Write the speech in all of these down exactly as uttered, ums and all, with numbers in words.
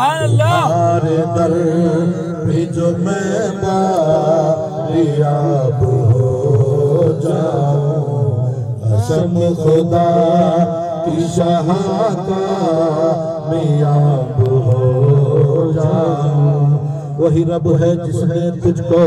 سبحان اللہ تمہارے در پہ جو میں باریاب ہو جاؤں قسم خدا کی شہادت میں یاب ہو جاؤں وہی رب ہے جس نے تجھ کو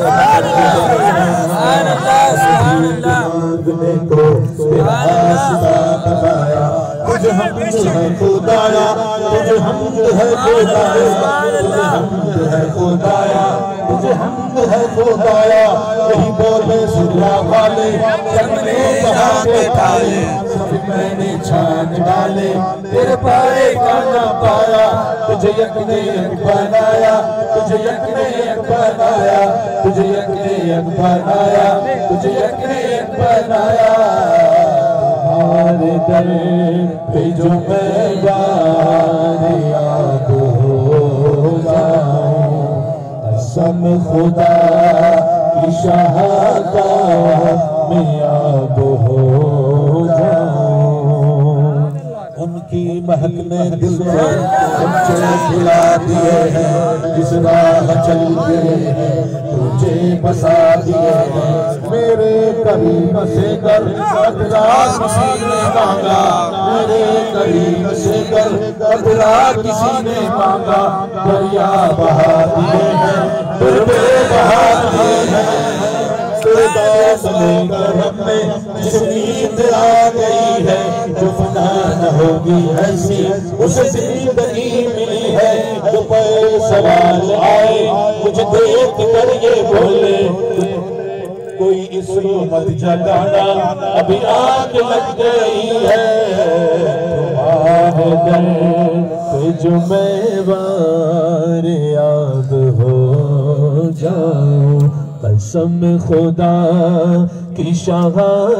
مانگنے کو راستہ بتایا تجھے حمد ہے خدایا تجھے حمد ہے خدایا تجھے حمد ہے خدایا تجھے حمد ہے خدایا یہی بولے سریا والے جنگلے پہاڑ پہ ڈالے سب میں نے چھان ڈالے تیرے پائے کا نہ پایا تجھے یک نے یک بنایا تجھے یک نے یک بنایا تجھے یک نے یک بنایا تجھے یک نے یک بنایا تمہارے در پہ جو میں باریاب ہو جاؤں قسم خدا کی شہادت میں یاب ہو جاؤں ان کی مہک نے دل کو سچے کھلا دیے ہیں جس راہ چل گئے ہیں تجھے بسا دیے ہیں میرے قریب سے گر قدرہ کسی نے مانگا میرے قریب سے گر قدرہ کسی نے مانگا دریا بہا دیے ہیں دربے بہا دیے ہیں سرداس لے کر ہم میں جس نیند آ گئی ہے جو فنا نہ ہوگی ایسی اسے زندگی ملی ہے جو پہ سوال آئے مجھے دیکھ کر یہ بولے کوئی اس مت جگانا ابھی آگ لگ گئی ہے تمہارے در پہ جو میں باریاب ہو جاؤں قسم خدا کی شاہ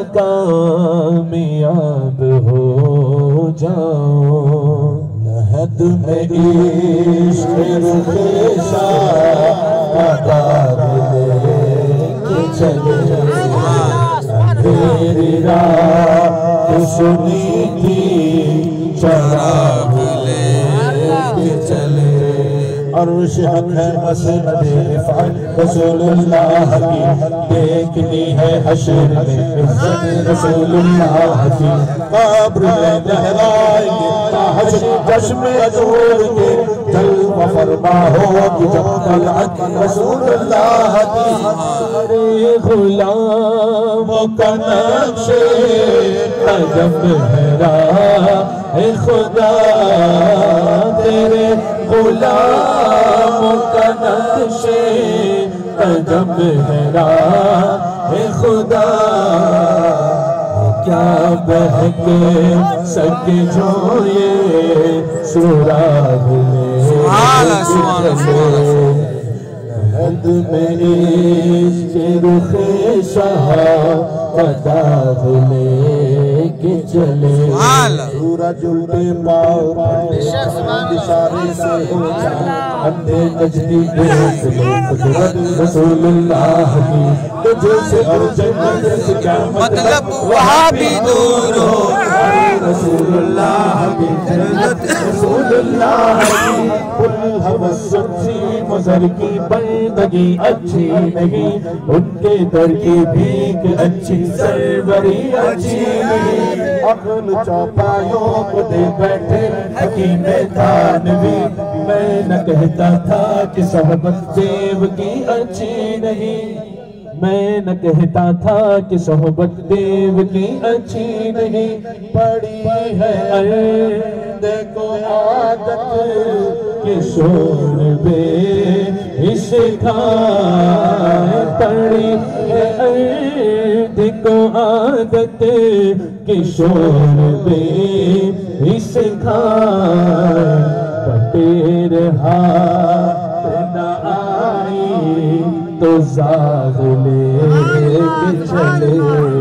کامیاب ہو جاؤں لحد میں عشق رخ شاہ دار لے کے چلے اندھیری راہ سنی تھی چراغ لے کے چلے عرش حق ہے مسند رفعت رسول اللہ کی دیکھنی ہے حشر میں عزت رسول اللہ کی قبر میں لہرائیں گے حشر چشم ازور کے جلوہ فرما ہوگی جب طلعت رسول اللہ کی ارے غلاموں کا نقش قدم ہے راہ خدا تیرے غلاموں کا نقش قدم ہے راہ خدا کیا بہک سکے جو یہ سراغ لے چلے حد میں عشق رخ شاہ داغ لے کے چلے سورج الٹے پاؤ اشارے سے ہو جائے اندھے نجدی دیکھ لو قدرت رسول اللہ کی تجھے سے اور جنت سے کیا مطلب وہاں بھی دور ہو رسول اللہ کی جنت رسول اللہ کی کل حوث سچی مظہر کی بندگی اچھی نہیں ان کے در کی بھیک اچھی سربری اچھی نہیں عقل چوپایوں کو دے بیٹھے حکیم تھانوی میں نہ کہتا تھا کہ صحبت دیو کی اچھی نہیں میں نہ کہتا تھا کہ صحبت دیو کی اچھی نہیں پڑی ہے ارد کو عادت کہ شور بے اس کھائے پڑی ہے ارد کو عادت کہ شور بے اس کھائے پٹیر ہاتھ نہ آئی تو زاغ لے کے چلے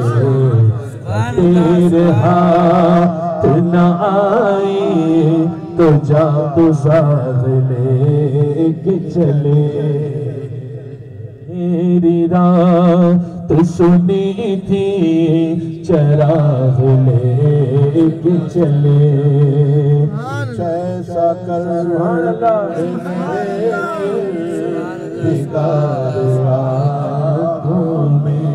تیرے ہاتھ نہ آئی تو جا تو زاغ لے کے چلے میری رات سنی تھی چراغ لے کے چلے ایسا کر دیدار آنکھوں میں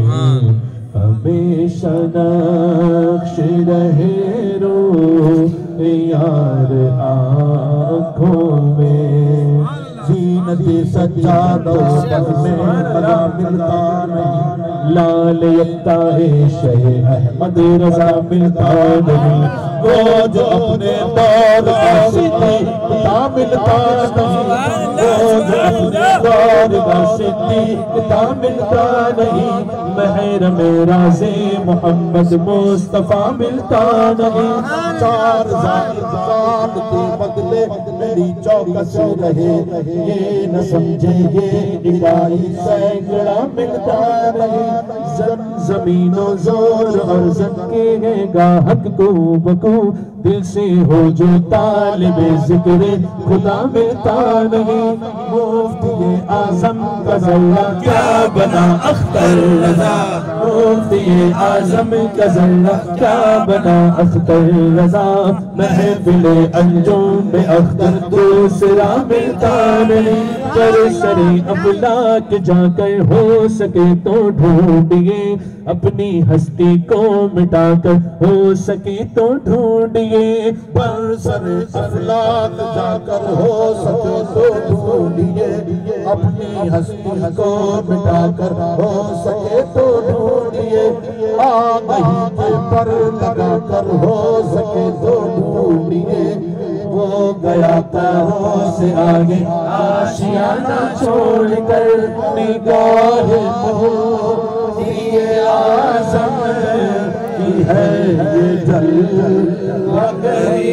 ہمیشہ نقش رہے رو یار آنکھوں میں زینت سجادہ پر میں مزہ ملتا نہیں لال یکتا ہے شہ احمد رضا ملتا نہیں وہ جو اپنے دور کا صدیقہ ملتا نہیں وہ جو اپنے دور کا صدیقہ ملتا نہیں محرم راز محمد مصطفیٰ ملتا نہیں چار زال کے بدلے میری چوکس رہے یہ نہ سمجھے یہ نگاہی سینکڑا ملتا نہیں زمین و زور اور زدکے گئے گا حق کو بکو دل سے ہو جو طالب ذکر خدا ملتا نہیں مفتی اعظم کا ذلہ کیا بنا اختر رضا مفتی اعظم کا ذلہ کیا بنا اختر رضا محفل انجم میں اختر دوسرا ملتا نہیں کر سری افلاک جا کر ہو سکے تو ڈھونڈیے اپنی ہستی کو مٹا کر ہو سکے تو ڈھونڈیے پر سر افلاک جا کر ہو سکے تو ڈھونڈیے اپنی ہستی کو مٹا کر ہو سکے تو ڈھونڈیے آگہی کے پر لگا کر ہو سکے تو ڈھونڈیے وہ گیا پیروں سے آگے آشیانہ چھوڑ کر نگاہ مفتی اعظم کی ہے یہ جلوگری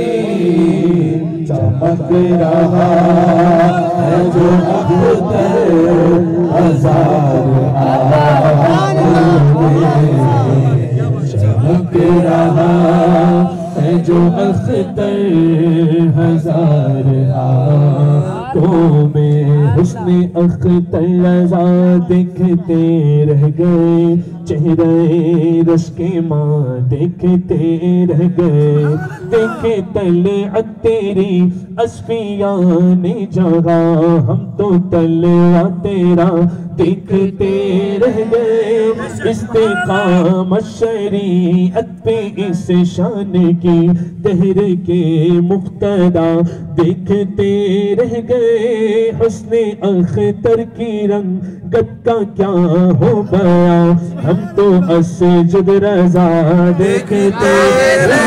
چمک رہا ہے جو اختر ہزار آنکھوں میں چمک رہا ہے جو اختر ہزار آنکھوں میں حسن اختر رضا دیکھتے رہ گئے چہرے رش کے ماں دیکھتے رہ گئے دیکھے طلعت تیری اسفیان جگہ ہم تو طلعہ تیرا دیکھتے رہ گئے استقامت شریعت پہ اس شان کی دہر کے مقتدا دیکھتے رہ گئے حسن اختر کی رنگت کا کیا ہو گیا ہم تو اسجد رضا دیکھتے رہ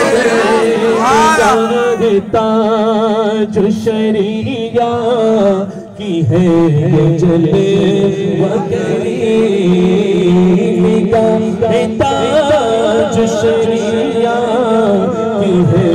گئے تاج شریعہ کی ہے جلوگری تاج شریعہ کی ہے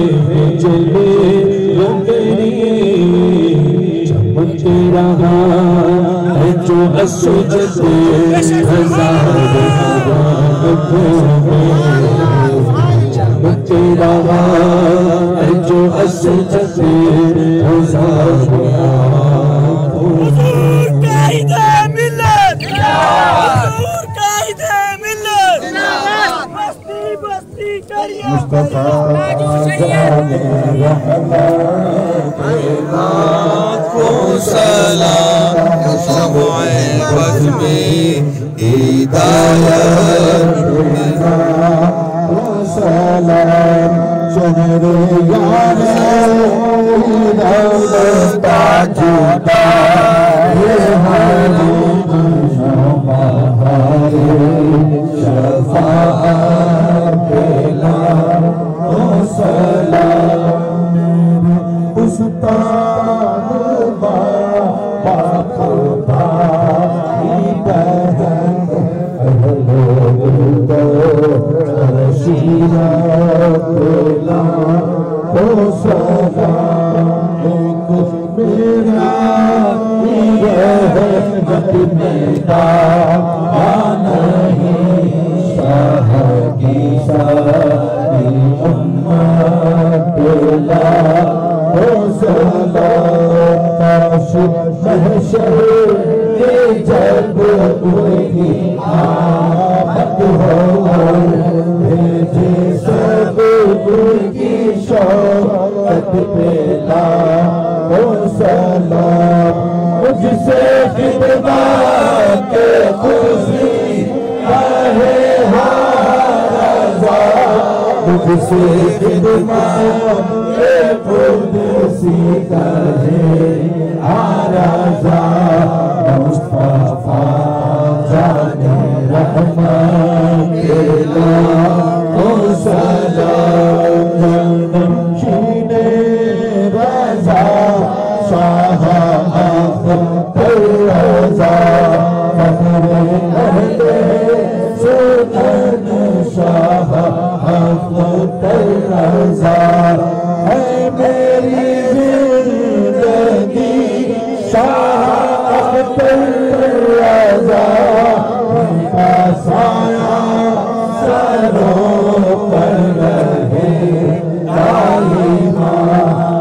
جلوگری چمک رہا ہے جو اسجد ہزار آنکھوں میں چمک رہا ہے جو اسجد ہزار آنکھوں میں حضور قائد ملت حضور قائد ملت بستی بستی کریے مصطفیٰ جان رحمت کو سلام شمع بزم ہدایت کو سلام شہر یار دستا جھوٹا یہ حالی ہمارے شفاعت پہلا کو سلام میرے استاد بابا خدا کی بہن اہل رشیدہ پہلا کو سلام ایک میرا رحمت میں دعا نہیں شاہ کی ساری امت پہلا کو سلام کاش محشر کے جب کوئی آمد ہو بھیجے سب کی شوقت پہ لاکھوں سلام مجھ سے خدمت کے خوشی ہے رضا مجھ سے خدمت کے قدسی کہے رضا مصطفیٰ جانے رحمت کے لاکھوں سلام جنمشین رضا شاہ اختر رضا فخر اہل سنن شاہ اختر رضا ہے میری زندگی شاہ اختر رضا ان کا سایہ سروں پر رہے دائماں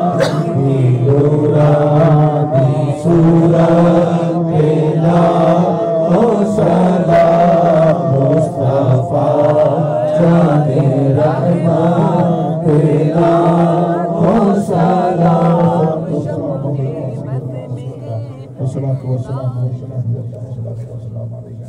نورانی صورت کے لاکھوں سلام مصطفیٰ جانے رحمت کے لاکھوں سلام والصلاة والسلام على